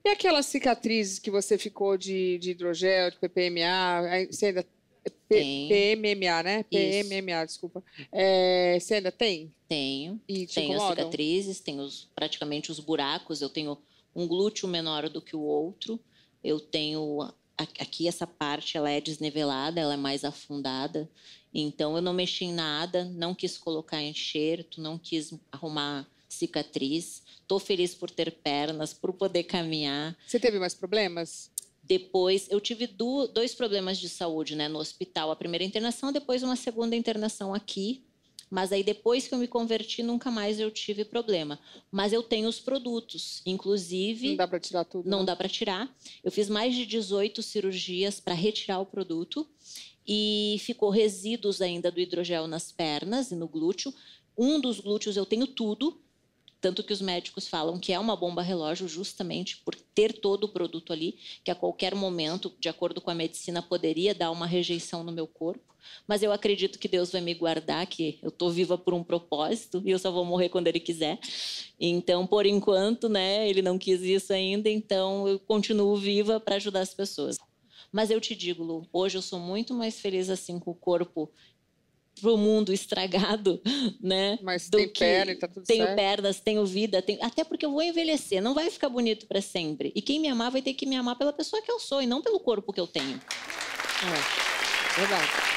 E aquelas cicatrizes que você ficou de hidrogel, de PPMA, você ainda... PMMA, né? Isso. PMMA, desculpa. Você ainda tem? Tenho. E te Tenho as incomodam? cicatrizes, tenho praticamente os buracos. Eu tenho um glúteo menor do que o outro. Eu tenho... Aqui essa parte ela é desnivelada, ela é mais afundada. Então eu não mexi em nada, não quis colocar enxerto, não quis arrumar cicatriz. Estou feliz por ter pernas, por poder caminhar. Você teve mais problemas? Depois, eu tive dois problemas de saúde, né, no hospital. A primeira internação, depois uma segunda internação aqui. Mas aí, depois que eu me converti, nunca mais eu tive problema. Mas eu tenho os produtos, inclusive... Não dá para tirar tudo, Não né? dá para tirar. Eu fiz mais de 18 cirurgias para retirar o produto. E ficou resíduos ainda do hidrogel nas pernas e no glúteo. Um dos glúteos eu tenho tudo. Tanto que os médicos falam que é uma bomba relógio justamente por ter todo o produto ali, que a qualquer momento, de acordo com a medicina, poderia dar uma rejeição no meu corpo. Mas eu acredito que Deus vai me guardar, que eu estou viva por um propósito e eu só vou morrer quando Ele quiser. Então, por enquanto, né, Ele não quis isso ainda, então eu continuo viva para ajudar as pessoas. Mas eu te digo, Lu, hoje eu sou muito mais feliz assim com o corpo pro mundo estragado, né? Mas tem perna e tá tudo tenho certo. pernas, tenho vida, até porque eu vou envelhecer, não vai ficar bonito para sempre. E quem me amar vai ter que me amar pela pessoa que eu sou e não pelo corpo que eu tenho. Verdade.